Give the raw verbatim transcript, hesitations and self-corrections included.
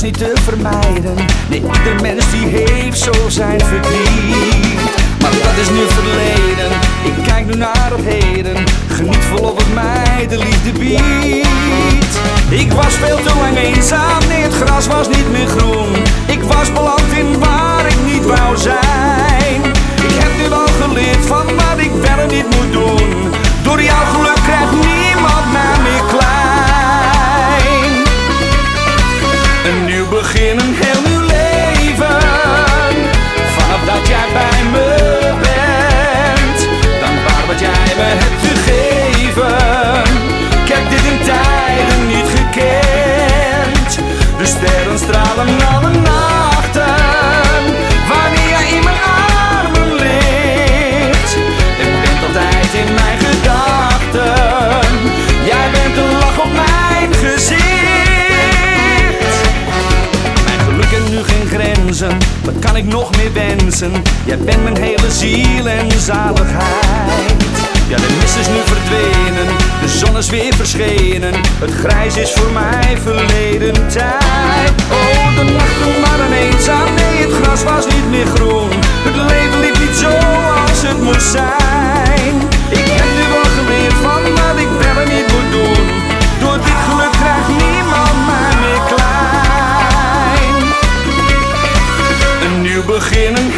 niet te vermijden. Nee, ieder mens die heeft zo zijn verdriet. Maar dat is nu verleden, ik kijk nu naar het heden. Geniet volop wat mij de liefde biedt. Ik was veel te lang eenzaam, nee het gras was niet meer groen. Ik was beland in waar ik niet wou zijn. Ik heb nu al geleerd van wat ik wel en niet moet doen. Door jouw geluk krijgt niemand mij meer klein. Een nieuw begin, een heel nieuw leven. Vanaf dat jij bij me bent, dankbaar wat jij me hebt gegeven. Ik heb dit in tijden niet gekend. De sterren stralen alle nachten, wanneer jij in mijn armen ligt. En bent altijd in mijn gedachten. Jij bent de lach op mijn gezicht. Mijn geluk kent nu geen grenzen, wat kan ik nog meer wensen? Jij bent mijn hele ziel en zaligheid. Ja, de mist is nu verdwenen, de zon is weer verschenen. Het grijs is voor mij verleden tijd. Oh, de nachten waren eenzaam, nee het gras was niet meer groen. Het leven liep niet zo als het moest zijn. Ik heb nu wel geleerd van wat ik wel en niet moet doen. Door dit geluk krijgt niemand mij meer klein. Een nieuw begin, een